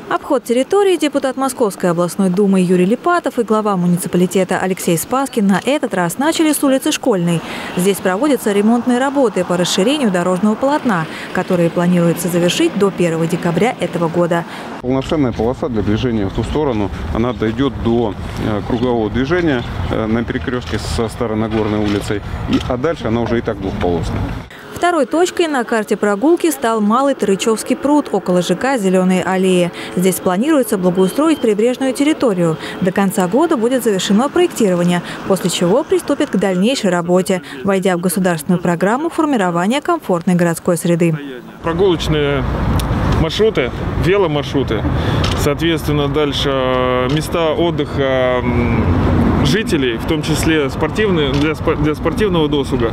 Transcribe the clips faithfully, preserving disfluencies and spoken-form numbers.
Обход территории депутат Московской областной думы Юрий Липатов и глава муниципалитета Алексей Спаскин на этот раз начали с улицы Школьной. Здесь проводятся ремонтные работы по расширению дорожного полотна, которые планируется завершить до первого декабря этого года. Полноценная полоса для движения в ту сторону, она дойдет до кругового движения на перекрестке со Старонагорной улицей, и, а дальше она уже и так двухполосная. Второй точкой на карте прогулки стал Малый Тырычевский пруд около ЖК «Зеленые аллеи». Здесь планируется благоустроить прибрежную территорию. До конца года будет завершено проектирование, после чего приступят к дальнейшей работе, войдя в государственную программу формирования комфортной городской среды. Прогулочные маршруты, веломаршруты, соответственно, дальше места отдыха жителей, в том числе спортивные, для, для спортивного досуга,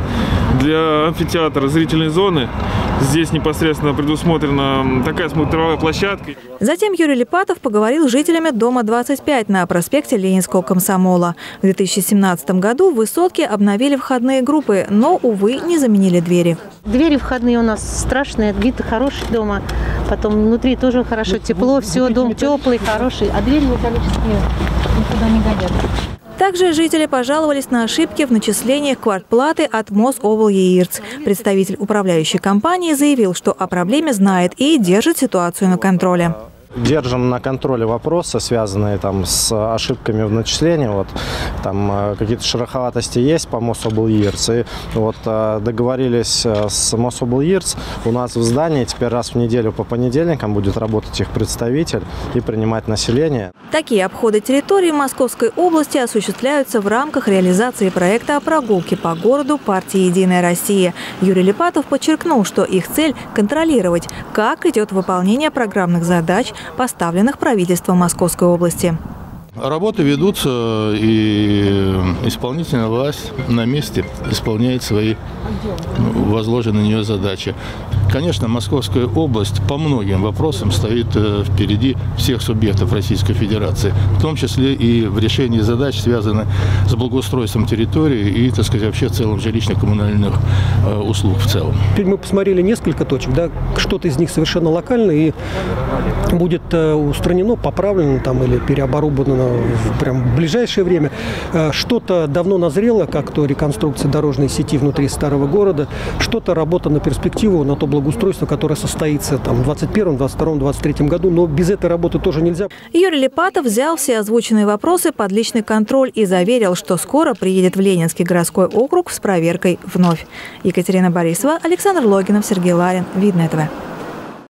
для амфитеатра, зрительной зоны. Здесь непосредственно предусмотрена такая смотровая площадка. Затем Юрий Липатов поговорил с жителями дома двадцать пять на проспекте Ленинского комсомола. В две тысячи семнадцатом году в высотке обновили входные группы, но, увы, не заменили двери. Двери входные у нас страшные, вид хороший дома. Потом внутри тоже хорошо, тепло, все, дом теплый, хороший. А двери металлические никуда не годятся. Также жители пожаловались на ошибки в начислениях квартплаты от Мособлъеирц. Представитель управляющей компании заявил, что о проблеме знает и держит ситуацию на контроле. Держим на контроле вопросы, связанные там с ошибками в начислении. Вот, там какие-то шероховатости есть по Мособлъеирц. И вот договорились с Мособлъеирц. У нас в здании теперь раз в неделю по понедельникам будет работать их представитель и принимать население. Такие обходы территории Московской области осуществляются в рамках реализации проекта «Прогулки по городу» партии «Единая Россия». Юрий Липатов подчеркнул, что их цель – контролировать, как идет выполнение программных задач, поставленных правительством Московской области. Работы ведутся, и исполнительная власть на месте исполняет свои возложенные на нее задачи. Конечно, Московская область по многим вопросам стоит впереди всех субъектов Российской Федерации, в том числе и в решении задач, связанных с благоустройством территории и, так сказать, вообще в целом жилищно-коммунальных услуг в целом. Теперь мы посмотрели несколько точек, да, что-то из них совершенно локально и будет устранено, поправлено там или переоборудовано в прям ближайшее время. Что-то давно назрело, как то реконструкция дорожной сети внутри старого города, что-то работа на перспективу, на то благоустройство, которое состоится там в двадцать первом, двадцать втором, двадцать третьем году, но без этой работы тоже нельзя. Юрий Липатов взял все озвученные вопросы под личный контроль и заверил, что скоро приедет в Ленинский городской округ с проверкой вновь. Екатерина Борисова, Александр Логинов, Сергей Ларин. Видно ТВ.